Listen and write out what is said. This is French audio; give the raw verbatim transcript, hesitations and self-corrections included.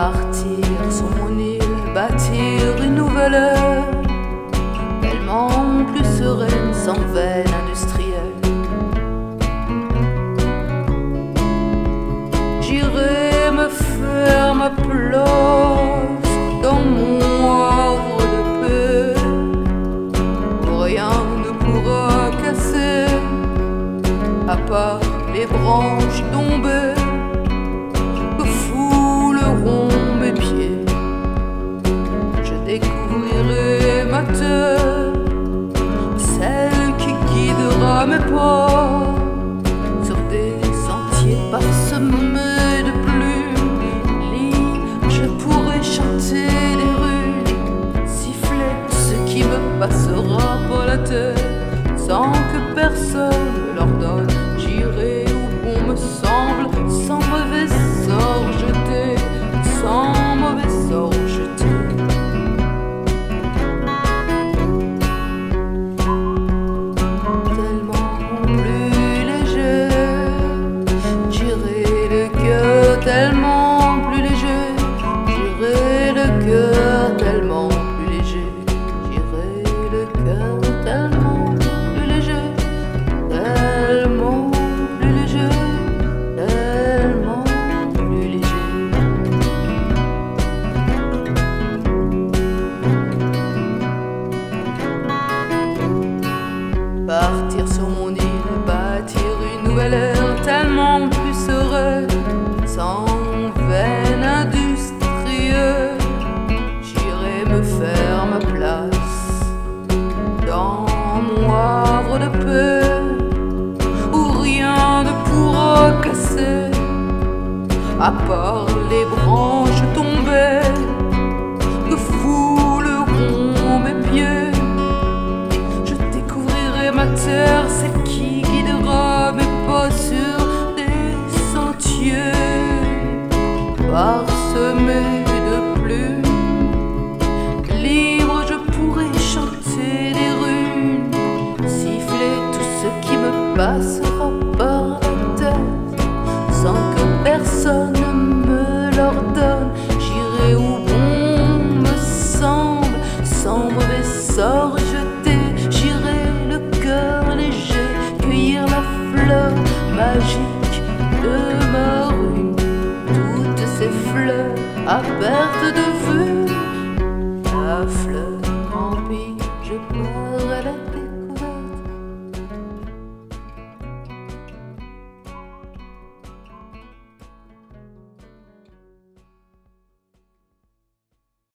Partir sur mon île, bâtir une nouvelle heure, tellement plus sereine, sans veine industrielle. J'irai me faire ma place dans mon havre de paix, où rien ne pourra casser, à part les branches tombées que fouleront mes pieds. Je découvrirai ma terre, celle qui guidera mes pas sur des sentiers parsemés de plumes. Libre, je pourrai chanter des rues, siffler tout ce qui me passera par la tête, sans que personne leur donne. J'irai où bon me semble, sans mauvais sort jeté, sans mauvais sort jeté. Tellement plus léger, j'irai le cœur tellement plus léger, j'irai le cœur tellement plus léger, j'irai le cœur tellement plus léger, tellement plus léger, tellement plus léger. Partir sur mon île, bâtir une nouvelle ère, tellement plus sereine, sans veine industrielle. J'irai me faire ma place dans mon havre de paix, où rien ne pourra casser, à part les branches tombées que fouleront mes pieds. Je découvrirai ma terre, celle qui guidera mes pas sur des sentiers parsemés de plumes. Libre, je pourrai chanter des runes, siffler tout ce qui me passera par la tête, sans que personne me l'ordonne. J'irai où bon me semble, sans mauvais sort jeté. J'irai le cœur léger, cueillir la fleur magique de ma rue. Toutes ces fleurs à perte de vue, la fleur remplie, je peux